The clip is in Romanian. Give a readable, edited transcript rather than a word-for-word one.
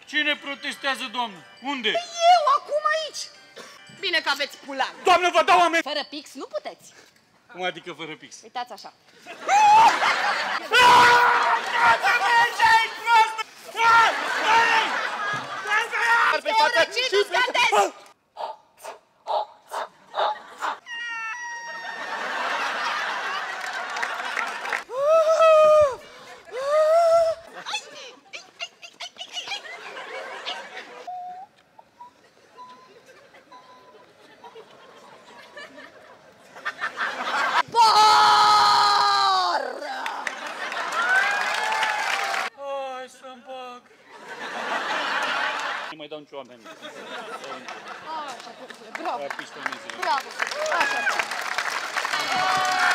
Cine protestează, doamnă? Unde? Eu, acum aici. Bine că aveți pulan. Doamnă, vă dau amenzi! Fără pix nu puteți. Cum adică fără pix? Uitați așa. Este o răcit, nu scandezi! Hai să-mi bag. Nu mai dau nicio oameni. Bravo! Bravo! Așa!